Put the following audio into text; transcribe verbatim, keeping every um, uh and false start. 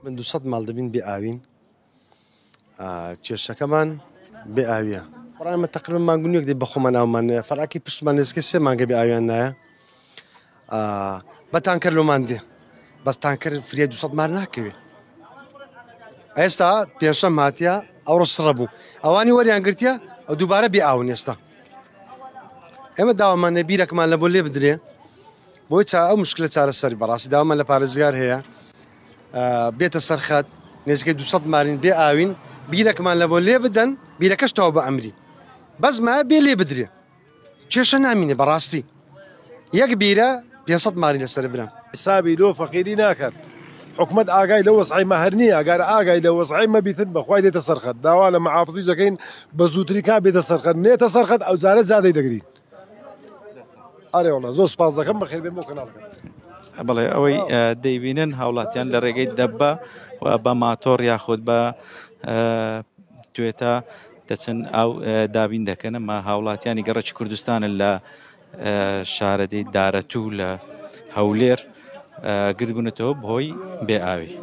من دوو سەد ماڵ دەبین بێ ئاوین کێشەکەمان بێ ئاویە بەڕامە تقریبا مانگونیەک دێ بەخۆمان ئاومان فەراکی پشتمان نزیکە سێ مانگە بێ ئاویان نایە بە تانکەر لۆمان دێ بەس تانکەر فرێ دوو سەد مار ناکەوێ ئێستا پێنجشەم هاتیە ئەوڕۆ سڕە بوو ئەوانی وەریان گرتیە ئەو دووبارە بێ ئاون ئێستا ئێمە داوامان بیرەکمان لە بۆ لێ بدرێ بۆی چا ئەو مشکلە چارەسەری بەڕاستی داوامان لە پارێزگار هەیە بێتە سەرخەت نزیکەی دوو سەد مارین بێ ئاوین بیرەکمان لە بۆ لێ بدەن بیرەکەش تەواو بە ئەمری بەسمە بێ لێ بدرێ کێشە نامینێ بەڕاستی یەک بیرە پێنج سەد ماری لەسەر برام حسابی لۆ فەقیری ناکەن حکومت ئاگای لە وەسعی مەهەر نییە ئەگەر ئاگای لە وەسعی مەبیتن بەخوای دێتە سەرخەت داوا لە مەحافزی دەکەین بە زووتری کا بێتە سەرخەت نێتە سەرخەت ئەو جارە جادەی دەگرین ئەرێ وەڵا زۆر سوپاس دەکەم بەخێر بێن بۆ کەناڵەکەن بەڵێ ئەوەی دەیبینن هاوڵاتیان لە ڕێگەی دەبە و بە ماتۆر یاخود بە توێتە دەچن ئەو دابین دەکەن ئەمە هاوڵاتیانی گەڕەکی کوردستانن لە شارەدەی دارەتوو لە هەولێر گرتبوونەتەوە بەهۆی بێ ئاوی.